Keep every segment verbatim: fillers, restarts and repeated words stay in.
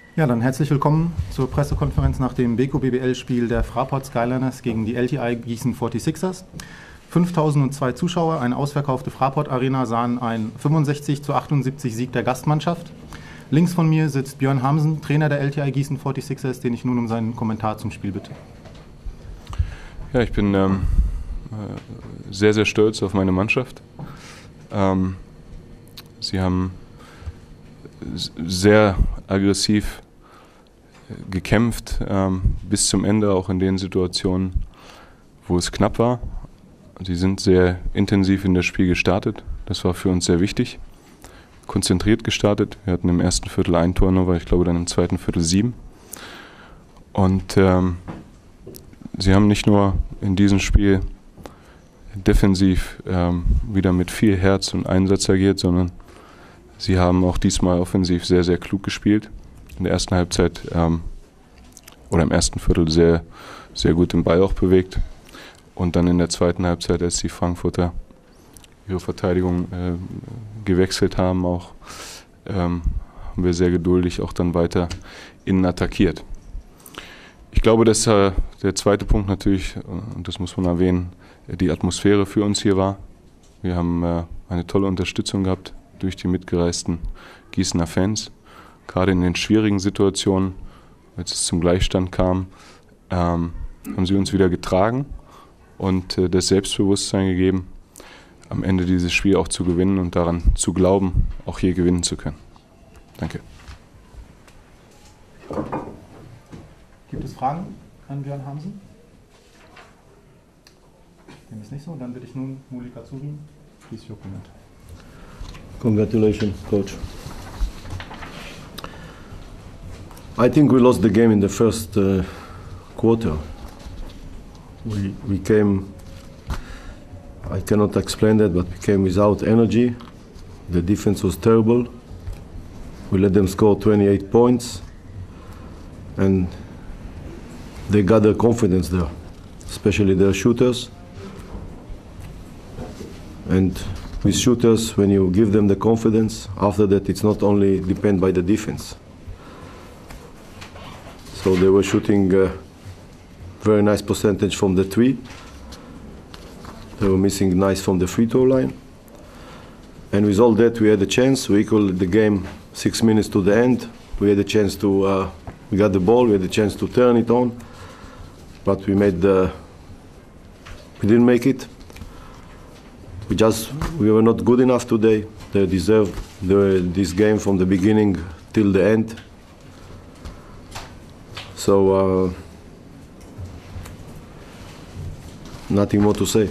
Ja, dann herzlich willkommen zur Pressekonferenz nach dem Beko B B L-Spiel der Fraport Skyliners gegen die L T I Gießen forty-sixers. fünftausendzwei Zuschauer, eine ausverkaufte Fraport Arena sahen einen fünfundsechzig zu achtundsiebzig Sieg der Gastmannschaft. Links von mir sitzt Björn Hamsen, Trainer der L T I Gießen forty-sixers, den ich nun um seinen Kommentar zum Spiel bitte. Ja, ich bin ähm, sehr, sehr stolz auf meine Mannschaft. Ähm, sie haben sehr aggressiv gekämpft, ähm, bis zum Ende, auch in den Situationen, wo es knapp war. Sie sind sehr intensiv in das Spiel gestartet. Das war für uns sehr wichtig. Konzentriert gestartet. Wir hatten im ersten Viertel ein Turnover, ich glaube dann im zweiten Viertel sieben. Und ähm, sie haben nicht nur in diesem Spiel defensiv ähm, wieder mit viel Herz und Einsatz agiert, sondern sie haben auch diesmal offensiv sehr, sehr klug gespielt. In der ersten Halbzeit ähm, oder im ersten Viertel sehr, sehr gut den Ball auch bewegt. Und dann in der zweiten Halbzeit, als die Frankfurter ihre Verteidigung äh, gewechselt haben, auch ähm, haben wir sehr geduldig auch dann weiter innen attackiert. Ich glaube, dass äh, der zweite Punkt natürlich, und das muss man erwähnen, die Atmosphäre für uns hier war. Wir haben äh, eine tolle Unterstützung gehabt durch die mitgereisten Gießener Fans. Gerade in den schwierigen Situationen, als es zum Gleichstand kam, ähm, haben sie uns wieder getragen und äh, das Selbstbewusstsein gegeben, am Ende dieses Spiel auch zu gewinnen und daran zu glauben, auch hier gewinnen zu können. Danke. Gibt es Fragen an Björn Hamsen? Dem ist nicht so. Dann würde ich nun Muli Katsuri. Please your comment. Congratulations, coach. I think we lost the game in the first uh, quarter. We, we came, I cannot explain that, but we came without energy. The defense was terrible. We let them score twenty-eight points. And they got their confidence there, especially their shooters. And with shooters, when you give them the confidence, after that it's not only depend by the defense. So they were shooting a very nice percentage from the three. They were missing nice from the free throw line. And with all that, we had a chance. We equaled the game six minutes to the end. We had a chance to, uh, we got the ball, we had a chance to turn it on. But we made the, we didn't make it. We just, we were not good enough today. They deserved the, this game from the beginning till the end. So, uh, nothing more to say.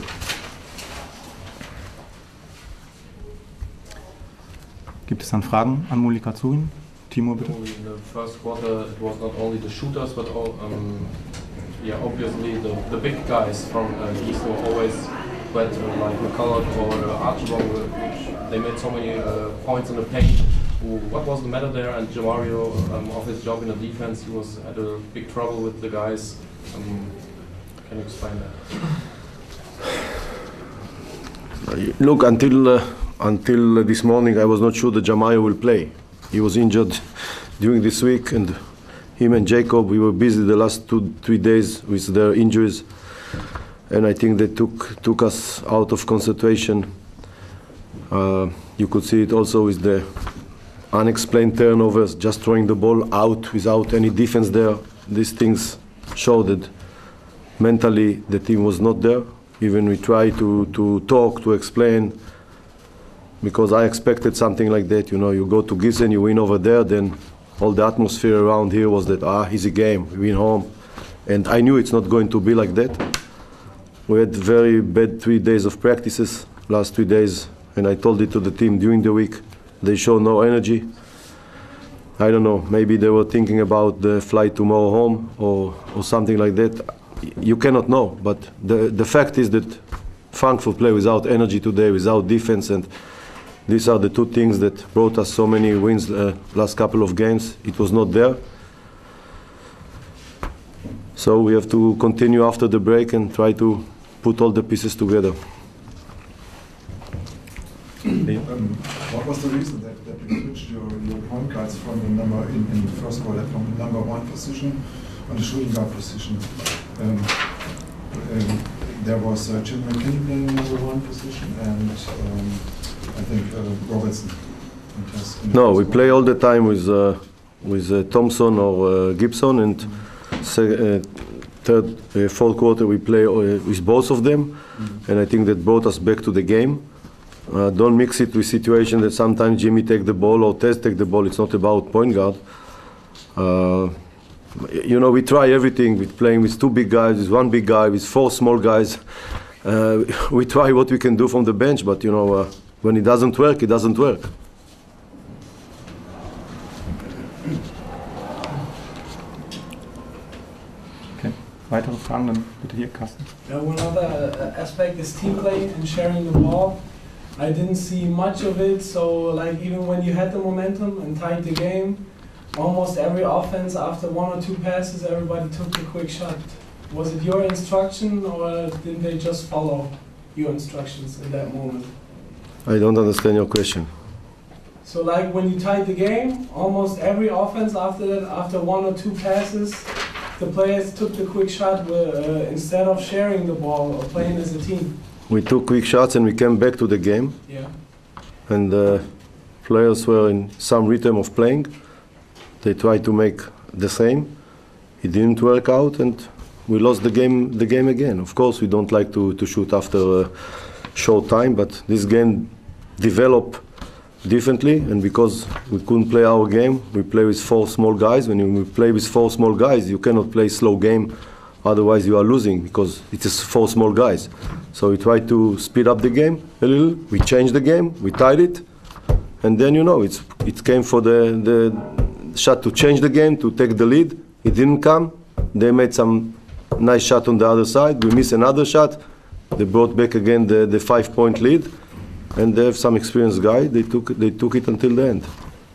Gibt es dann Fragen an Muli Katsuri? Timo, bitte. In the first quarter, it was not only the shooters, but all, um, yeah, obviously the, the big guys from uh, Gießen were always wet, uh, like McCulloch or uh, Archibald, which they made so many uh, points in the paint. What was the matter there? And Jamario, um, off his job in the defense, he was had a big trouble with the guys. Um, can you explain that? Look, until uh, until this morning, I was not sure that Jamario will play. He was injured during this week, and him and Jacob, we were busy the last two, three days with their injuries, and I think they took took us out of concentration. Uh, you could see it also with the unexplained turnovers, just throwing the ball out without any defense there. These things show that mentally the team was not there. Even we tried to, to talk, to explain, because I expected something like that. You know, you go to Gießen, you win over there, then all the atmosphere around here was that, ah, easy game, we win home. And I knew it's not going to be like that. We had very bad three days of practices, last three days, and I told it to the team during the week. They show no energy. I don't know, maybe they were thinking about the flight tomorrow home or, or something like that. You cannot know, but the, the fact is that Frankfurt play without energy today, without defense, and these are the two things that brought us so many wins uh, last couple of games. It was not there. So we have to continue after the break and try to put all the pieces together. Okay. What was the reason that, that you switched your, your point guards from the number in, in the first quarter from the number one position on the shooting guard position? Um, um, there was uh, Jim McKinnon playing the number one position, and um, I think uh, Robertson. No, we play all the time with uh, with uh, Thompson or uh, Gibson, and mm-hmm. se uh, third, uh, fourth quarter we play uh, with both of them, mm-hmm. and I think that brought us back to the game. Uh, don't mix it with situation that sometimes Jimmy take the ball or Tess take the ball. It's not about point guard. Uh, you know, we try everything with playing with two big guys, with one big guy, with four small guys. Uh, we try what we can do from the bench, but you know, uh, when it doesn't work, it doesn't work. Okay. Weitere Fragen, dann bitte hier, Carsten. Uh, one other uh, aspect is team play and sharing the ball. I didn't see much of it, so like even when you had the momentum and tied the game, almost every offense after one or two passes, everybody took a quick shot. Was it your instruction, or didn't they just follow your instructions in that moment? I don't understand your question. So like when you tied the game, almost every offense after that, after one or two passes, the players took the quick shot uh, instead of sharing the ball or playing as a team. We took quick shots and we came back to the game. Yeah. And uh, players were in some rhythm of playing. They tried to make the same. It didn't work out, and we lost the game. The game again. Of course, we don't like to to shoot after a short time, but this game developed differently, and because we couldn't play our game, we play with four small guys. When you play with four small guys, you cannot play slow game. Otherwise, you are losing because it is four small guys. So we tried to speed up the game a little. We changed the game. We tied it, and then you know it's it came for the the shot to change the game, to take the lead. It didn't come. They made some nice shot on the other side. We missed another shot. They brought back again the the five point lead, and they have some experienced guy. They took they took it until the end.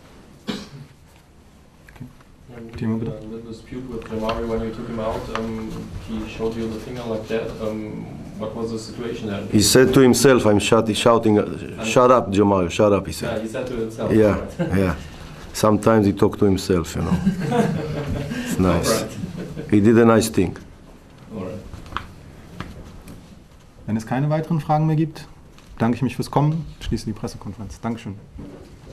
And, uh, the dispute with Jamari when you took him out, um, he showed you the finger like that. Um, what was the situation there? He said to himself, "I'm shut, shouting, uh, shut up, Jamari, shut up." He said. Yeah, he said to himself. Yeah, yeah. Sometimes he talked to himself, you know. It's nice. Right. He did a nice thing. All right. Wenn es keine weiteren Fragen mehr gibt, danke ich mich fürs Kommen, schließe die Pressekonferenz. Dankeschön.